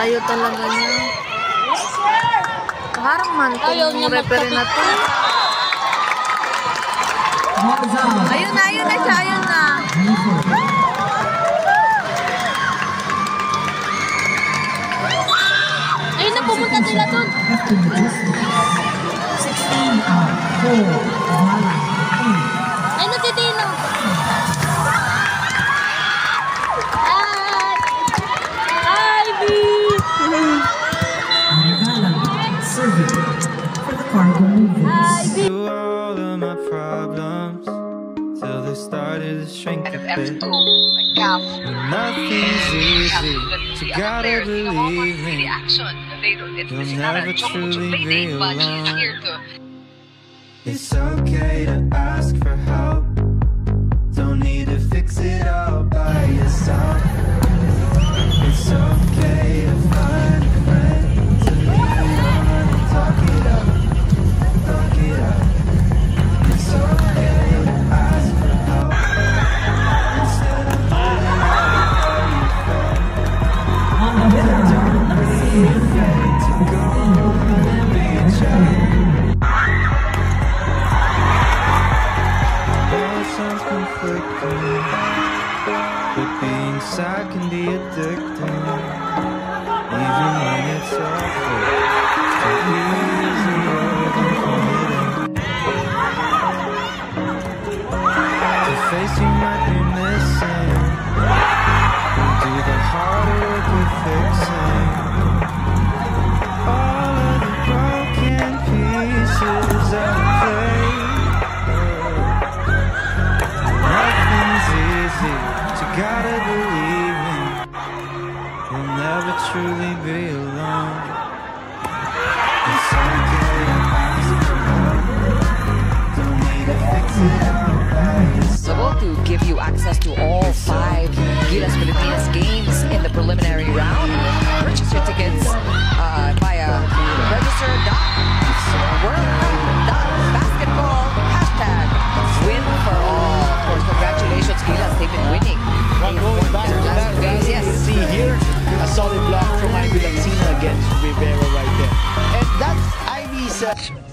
layo talaga niya. Harang man kung referee na to. Ayun na siya, ayun na. Ayun na, pumunta sila dun. 16 out. 4. Ayun na, titino. Through all of my problems till they started to shrink a bit. Nothing's easy, you gotta believe me. You'll never truly be alone. It's okay to ask for help. Don't need to fix it all by yourself. It's okay to find a friend to lean on and talk it up. It's okay to ask for help instead of letting all you feel. Don't be afraid to go and be a child. It sounds conflicting, but being sad can be addicting. Even when it's awful, it's easier than committing. The face you might be missing, do the hard work of fixing all of the broken pieces of play. Nothing's easy, but you gotta believe me. You'll never truly be alone. It's okay to ask for help. Don't need to fix it all by yourself. To give you access to all 5 Gilas Pilipinas games in the preliminary round. Purchase your tickets via register.worldcup.basketball #win for all. Of course, congratulations, Gilas. They've been winning. Well, going back to that, guys, yes. you can see here a solid block from Lacsina against Rivera right there. And that's Ivy's